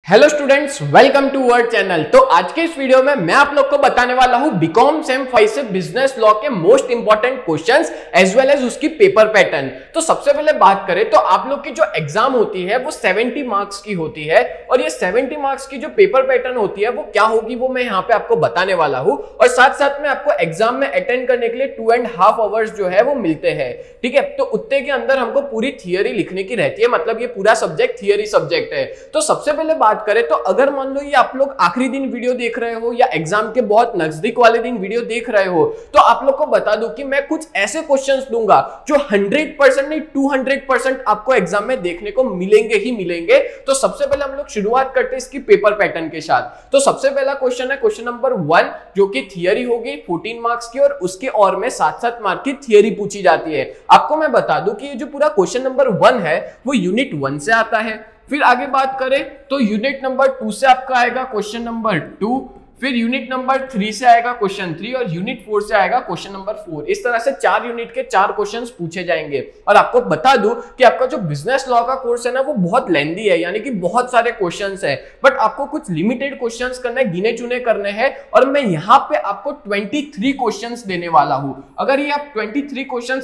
Hello students, welcome to our channel. तो आज के इस वीडियो में मैं आप लोग को बताने वाला हूं बीकॉम सेम 5 से बिजनेस लॉ के most important questions as well as उसकी पेपर पैटर्न। तो सबसे पहले बात करें तो आप लोग की जो एग्जाम होती है वो 70 मार्क्स की होती है और ये 70 मार्क्स की जो पेपर पैटर्न होती है वो क्या होगी वो मैं यहाँ पे आपको बताने वाला हूँ। और साथ साथ में आपको एग्जाम में अटेंड करने के लिए 2.5 आवर्स जो है वो मिलते हैं। ठीक है, तो उतने के अंदर हमको पूरी थियरी लिखने की रहती है, मतलब ये पूरा सब्जेक्ट थियरी सब्जेक्ट है। तो सबसे पहले बात करें तो अगर मान लो ये आप लोग आखिरी दिन वीडियो देख रहे हो या एग्जाम के बहुत नजदीक वाले दिन वीडियो देख रहे हो तो आप लोग को बता दूं कि मैं कुछ ऐसे क्वेश्चंस दूंगा जो 100% नहीं 200% आपको एग्जाम में देखने को मिलेंगे ही मिलेंगे। तो सबसे पहले हम लोग शुरुआत करते हैं इसकी पेपर पैटर्न के साथ। तो सबसे पहला क्वेश्चन है क्वेश्चन नंबर 1 जो कि थियरी होगी 14 मार्क्स की और उसके और में 7-7 मार्क की थियरी पूछी जाती है। आपको मैं बता दूं कि ये जो पूरा क्वेश्चन नंबर 1 है वो यूनिट 1 से आता है। फिर आगे बात करें तो यूनिट नंबर 2 से आपका आएगा क्वेश्चन नंबर 2, फिर यूनिट नंबर 3 से आएगा क्वेश्चन 3 और यूनिट 4 से आएगा क्वेश्चन नंबर 4। इस तरह से 4 यूनिट के 4 क्वेश्चंस पूछे जाएंगे। और आपको बता दूं कि आपका जो बिजनेस लॉ का कोर्स है ना वो बहुत लेंथी है, यानी कि बहुत सारे क्वेश्चंस है, बट आपको कुछ लिमिटेड क्वेश्चंस करने, गिने चुने करने हैं। और मैं यहाँ पे आपको 23 क्वेश्चंस देने वाला हूं। अगर ये आप 23 क्वेश्चंस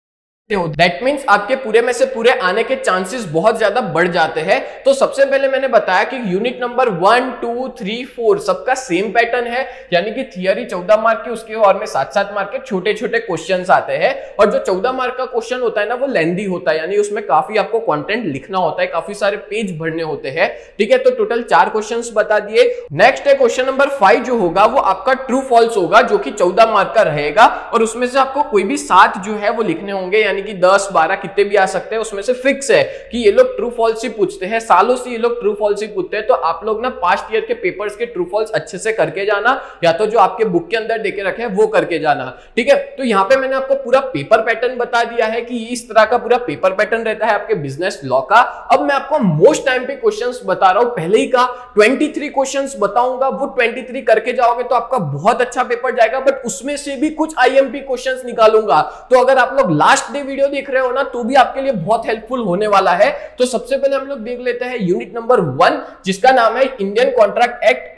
दैट मीन्स आपके पूरे में से पूरे आने के चांसेस बहुत ज्यादा बढ़ जाते हैं। तो सबसे पहले मैंने बताया कि यूनिट नंबर 1, 2, 3, 4 सबका सेम पैटर्न है, यानी कि थियरी 14 मार्क की, उसके और में 7-7 मार्क के छोटे छोटे क्वेश्चंस आते हैं। और जो 14 मार्क का क्वेश्चन होता है ना वो लेंथी होता है, यानी उसमें काफी आपको कंटेंट लिखना होता है, काफी सारे पेज भरने होते हैं। ठीक है, तो टोटल 4 क्वेश्चंस बता दिए। नेक्स्ट है क्वेश्चन नंबर 5 जो होगा वो आपका ट्रू फॉल्स होगा, जो कि 14 मार्क का रहेगा और उसमें से आपको कोई भी 7 जो है वो लिखने होंगे, यानी कि 10, 12 कितने भी आ सकते हैं। उसमें से फिक्स है कि ये लोग ट्रू फॉल्स ही पूछते हैं, सालों से ये लोग ट्रू फॉल्स ही पूछते हैं। तो आप लोग ना पास्ट ईयर के पेपर्स के ट्रू फॉल्स अच्छे से करके जाना, या तो जो आपके बुक के अंदर देके रखे हैं वो करके जाना। ठीक है, तो यहां पे मैंने आपको पूरा पेपर पैटर्न बता दिया है कि इस तरह का पूरा पेपर पैटर्न रहता है आपके बिजनेस लॉ का। अब मैं आपको मोस्ट टाइम पे क्वेश्चंस बता रहा हूं, पहले ही का 23 क्वेश्चंस बताऊंगा, वो 23 करके जाओगे तो आपका बहुत अच्छा पेपर जाएगा, बट उसमें से भी कुछ आईएमपी क्वेश्चंस निकालूंगा। तो अगर आप लोग लास्ट डे वीडियो देख रहे हो ना तो भी आपके लिए बहुत हेल्पफुल होने वाला है। तो सबसे पहले हम लोग देख लेते हैं यूनिट नंबर 1 जिसका नाम है इंडियन कॉन्ट्रैक्ट एक्ट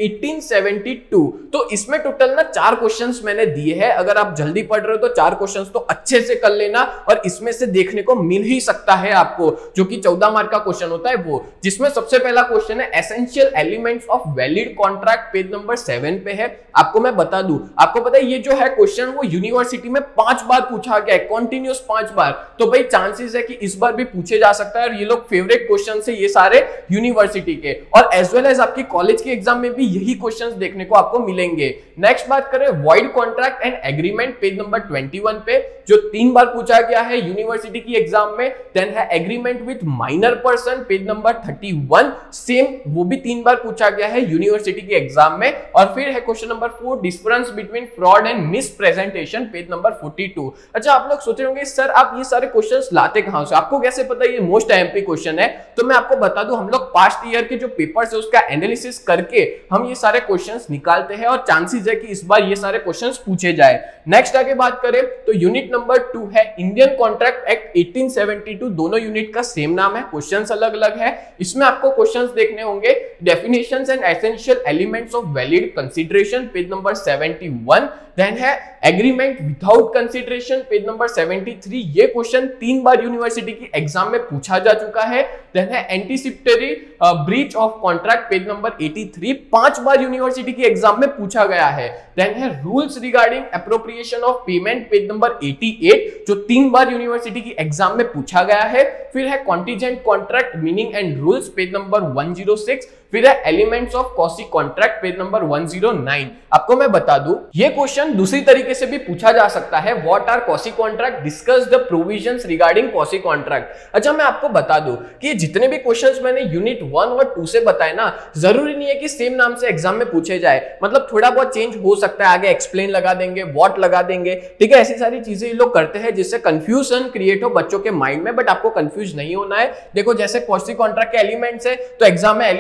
1872। तो इसमें टोटल ना 4 क्वेश्चंस मैंने दिए हैं। अगर आप जल्दी पढ़ रहे हो तो 4 क्वेश्चंस तो अच्छे से कर लेना, और इसमें से देखने को मिल ही सकता है आपको, जो कि 14 मार्क का क्वेश्चन होता है वो, जिसमें सबसे पहला क्वेश्चन है essential elements of valid contract, page number 7 पे है। आपको मैं बता दूं, आपको पता है ये जो है क्वेश्चन वो यूनिवर्सिटी में 5 बार पूछा गया है, कंटिन्यूअस 5 बार। तो भाई चांसेस है कि इस बार भी पूछे जा सकता है, और ये लोग फेवरेट क्वेश्चन है ये सारे यूनिवर्सिटी के, और एज वेल एज आपकी कॉलेज के एग्जाम में भी यही क्वेश्चंस देखने को आपको मिलेंगे। नेक्स्ट बात करें void contract and agreement, page number 21 पे, जो 3 बार पूछा गया है यूनिवर्सिटी की एग्जाम में। देन है agreement with minor person, page number 31, same वो भी 3 बार पूछा गया है यूनिवर्सिटी की एग्जाम में। और फिर है question number 4 difference between fraud and misrepresentation, page number 42। अच्छा, आप लोग सोच रहे होंगे सर आप ये सारे क्वेश्चंस लाते कहां से, आपको कैसे पता ये मोस्ट आईएमपी क्वेश्चन है? तो मैं आपको बता दूं, हम लोग पास्ट ईयर के जो पेपर्स है उसका एनालिसिस करके हम ये सारे क्वेश्चंस निकालते हैं, और चांसेस है कि इस बार ये सारे क्वेश्चंस पूछे जाए। नेक्स्ट आगे बात करें तो यूनिट नंबर 2 है इंडियन कॉन्ट्रैक्ट एक्ट 1872। दोनों यूनिट का सेम नाम है, क्वेश्चंस अलग अलग है। इसमें आपको क्वेश्चंस देखने होंगे definitions and essential elements of valid consideration, page number 71। Then है agreement without consideration, page number 73। ये क्वेश्चन 3 बार यूनिवर्सिटी की एग्जाम में पूछा जा चुका है। देन है anticipatory breach of contract, page number 83, 5 बार यूनिवर्सिटी की एग्जाम में पूछा गया है। देन है rules regarding appropriation of payment, page number 88, जो 3 बार यूनिवर्सिटी की एग्जाम में पूछा गया है। फिर है contingent contract meaning and rules, page number 106। फिर है elements of quasi contract, page number 109। आपको मैं बता दूं ये क्वेश्चन दूसरी तरीके से भी पूछा जा सकता है, what are quasi contract, discuss the provisions regarding quasi contract. अच्छा, मैं आपको बता दूं कि जितने भी क्वेश्चंस मैंने यूनिट 1 और 2 से बताए ना, जरूरी नहीं है कि सेम नाम से एग्जाम में पूछे जाए, मतलब थोड़ा बहुत चेंज हो सकता है, आगे एक्सप्लेन लगा देंगे, व्हाट लगा देंगे। ठीक है, ऐसी सारी चीजें ये लोग करते हैं जिससे कंफ्यूजन क्रिएट हो बच्चों के माइंड में, बट आपको कंफ्यूज नहीं होना है। देखो जैसे कॉसी कॉन्ट्रैक्ट के एलिमेंट्स है तो एग्जाम में एलिमेंट्स की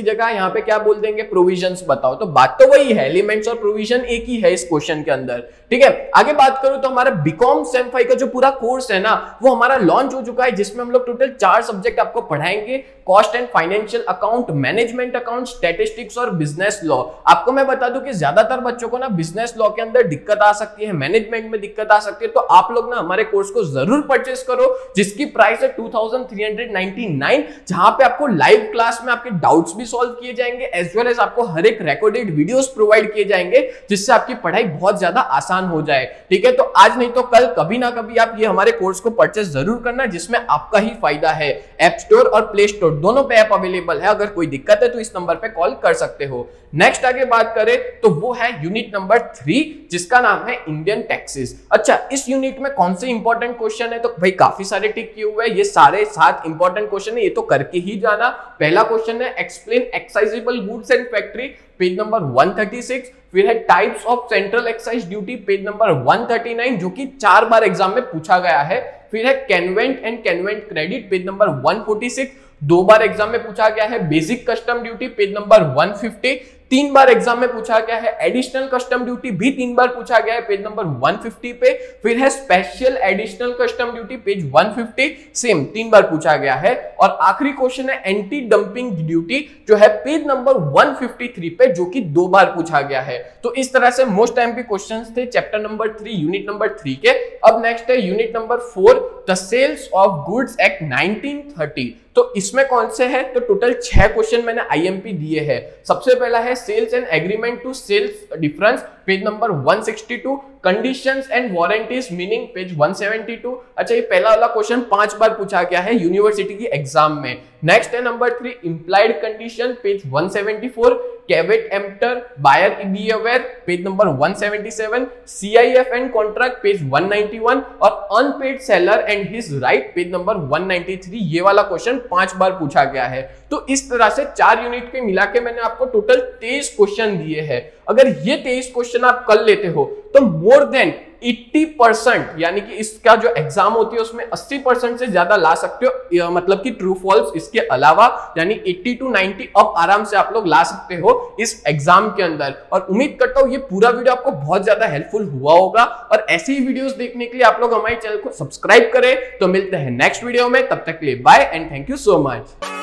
जगह यहाँ पे क्या बोल देंगे, प्रोविजंस बताओ। तो बात तो वही है, एलिमेंट्स और प्रोविजन एक ही है इस क्वेश्चन के अंदर। ठीक है, आगे बात करूं तो हमारा बीकॉम सेम 5 का जो पूरा कोर्स है ना, वो हमारा लॉन्च हो चुका है, जिसमें हम लोग टोटल 4 सब्जेक्ट आपको पढ़ाएंगे, cost and financial account, management account, statistics और बिजनेस लॉ। आपको मैं बता दूं कि ज्यादातर बच्चों को ना बिजनेस लॉ के अंदर दिक्कत आ सकती है, मैनेजमेंट में दिक्कत आ सकती है, तो आप लोग ना हमारे कोर्स को जरूर परचेस करो, जिसकी प्राइस है 2399, जहां पे आपको लाइव क्लास में आपके डाउट्स भी सॉल्व किए जाएंगे, एज वेल एज आपको हर एक रिकॉर्डेड वीडियोस प्रोवाइड किए जाएंगे, जिससे आपकी पढ़ाई बहुत ज्यादा आसान हो जाए। ठीक है, तो आज नहीं तो कल कभी ना कभी आप ये हमारे कोर्स को परचेस जरूर करना, जिसमें आपका ही फायदा है। ऐप स्टोर और प्ले स्टोर दोनों पे ऐप अवेलेबल है, अगर कोई दिक्कत है तो इस नंबर पे कॉल कर सकते हो। नेक्स्ट आगे बात करें तो वो है यूनिट नंबर 3, जिसका नाम है इंडियन टैक्सेस। अच्छा, इस यूनिट में कौन से इंपॉर्टेंट क्वेश्चन है, तो भाई काफी सारे टिक किए हुए हैं, ये सारे 7 इंपॉर्टेंट क्वेश्चन है, ये तो करके ही जाना। पहला क्वेश्चन है explain excisable goods and factory, page number 136। फिर है types of central excise duty, page number 139, जो कि 4 बार एग्जाम में पूछा गया है। फिर है CENVAT and CENVAT credit, page number 146, 2 बार एग्जाम में पूछा गया है। Basic custom duty, page number 150, 3 बार एग्जाम में पूछा गया है। एडिशनल कस्टम ड्यूटी भी 3 बार पूछा गया है, पेज नंबर 150 पे। फिर है special additional custom duty, page 150, same 3 बार पूछा गया है। और आखिरी क्वेश्चन है एंटी डंपिंग ड्यूटी, जो है पेज नंबर 153 पे, जो कि 2 बार पूछा गया है। तो इस तरह से मोस्ट टाइम के क्वेश्चंस थे चैप्टर नंबर 3 यूनिट नंबर 3 के। अब नेक्स्ट है unit number 4, the sales of goods act 1930। तो इसमें कौन से है, तो टोटल 6 क्वेश्चन मैंने आईएमपी दिए हैं। सबसे पहला है sales and agreement to sales difference, page number 162, conditions and warranties meaning, page 172। अच्छा, ये पहला वाला क्वेश्चन 5 बार पूछा गया है यूनिवर्सिटी की एग्जाम में। नेक्स्ट है number 3 implied condition, page 174, caveat emptor buyer be aware, page number 177, CIF and contract, page 191, और unpaid seller and his right, page number 193। ये वाला क्वेश्चन 5 बार पूछा गया है। तो इस तरह से 4 यूनिट के मिला के मैंने आपको टोटल 23 क्वेश्चन दिए हैं। अगर ये 23 क्वेश्चन आप कर लेते हो तो मोर देन 80%, यानी कि इसका जो एग्जाम होती है उसमें 80% से ज्यादा ला सकते हो, मतलब कि ट्रू फॉल्स इसके अलावा, यानी 80 to 90 अब आराम से आप लोग ला सकते हो इस एग्जाम के अंदर। और उम्मीद करता हूं ये पूरा वीडियो आपको बहुत ज्यादा हेल्पफुल हुआ होगा, और ऐसी ही वीडियोस देखने के लिए आप लोग हमारे चैनल को सब्सक्राइब करें। तो मिलते हैं नेक्स्ट वीडियो में, तब तक के लिए bye and thank you so much.